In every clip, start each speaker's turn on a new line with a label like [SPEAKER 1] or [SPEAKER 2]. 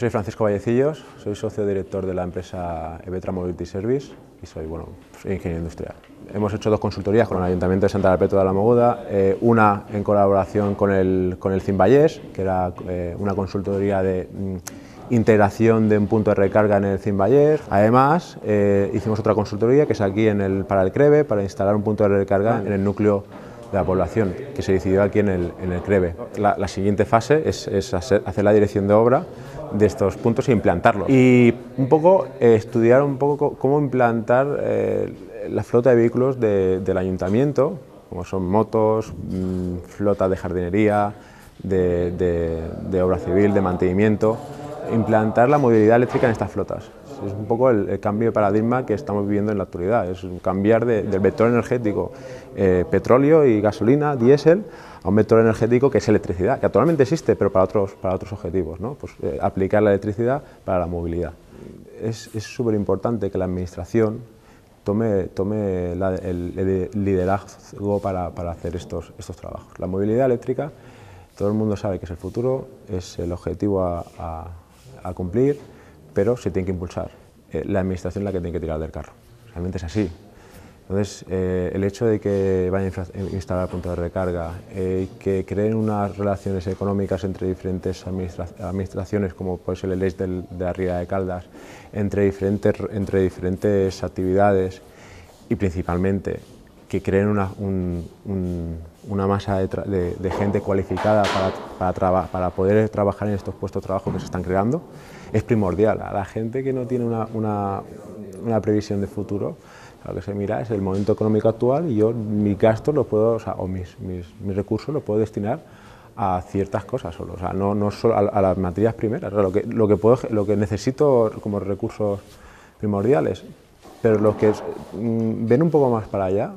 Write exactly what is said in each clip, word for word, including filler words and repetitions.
[SPEAKER 1] soy Francisco Vallecillos, soy socio director de la empresa Evetra Mobility Service y soy, bueno, soy ingeniero industrial. Hemos hecho dos consultorías con el Ayuntamiento de Santa Perpetua de la Mogoda, eh, una en colaboración con el, con el Cimballés, que era eh, una consultoría de mm, integración de un punto de recarga en el Cimballés. Además, eh, hicimos otra consultoría que es aquí en el, para el CREVE, para instalar un punto de recarga en el núcleo de la población, que se decidió aquí en el, en el CREVE. La, la siguiente fase es, es hacer, hacer la dirección de obra de estos puntos e implantarlos. Y un poco eh, estudiar un poco cómo implantar eh, la flota de vehículos de, del ayuntamiento, como son motos, mmm, flota de jardinería, de, de, de obra civil, de mantenimiento, implantar la movilidad eléctrica en estas flotas. Es un poco el, el cambio de paradigma que estamos viviendo en la actualidad, es un cambiar de, del vector energético eh, petróleo y gasolina, diésel, a un vector energético que es electricidad, que actualmente existe, pero para otros, para otros objetivos, ¿no? Pues, eh, aplicar la electricidad para la movilidad. Es súper importante que la administración tome, tome la, el, el liderazgo para, para hacer estos, estos trabajos. La movilidad eléctrica, todo el mundo sabe que es el futuro, es el objetivo a, a, a cumplir, pero se tiene que impulsar. Eh, la administración es la que tiene que tirar del carro, realmente es así. Entonces, eh, el hecho de que vayan a instalar puntos de recarga, eh, que creen unas relaciones económicas entre diferentes administra administraciones, como puede ser el E S del, de la Riera de Caldas, entre diferentes, entre diferentes actividades y principalmente que creen una, un, un, una masa de, de, de gente cualificada para, para, para poder trabajar en estos puestos de trabajo que se están creando, es primordial. A la gente que no tiene una, una, una previsión de futuro, lo que se mira es el momento económico actual y yo mis gastos los puedo, o, sea, o mis, mis, mis recursos los puedo destinar a ciertas cosas solo, o sea, no, no solo a, a las materias primeras, o sea, lo, que, lo, que puedo, lo que necesito como recursos primordiales, pero los que mmm, ven un poco más para allá,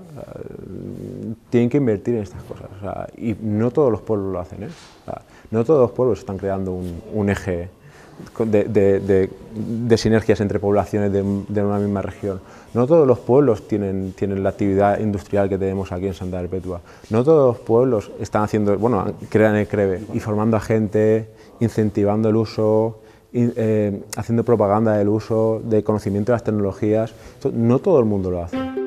[SPEAKER 1] uh, tienen que invertir en estas cosas, o sea, y no todos los pueblos lo hacen, ¿eh? O sea, no todos los pueblos están creando un, un eje De, de, de, de sinergias entre poblaciones de, de una misma región. No todos los pueblos tienen, tienen la actividad industrial que tenemos aquí en Santa Perpetua. No todos los pueblos están haciendo, bueno, crean el CREVE y formando a gente, incentivando el uso, in, eh, haciendo propaganda del uso, de conocimiento de las tecnologías. No todo el mundo lo hace.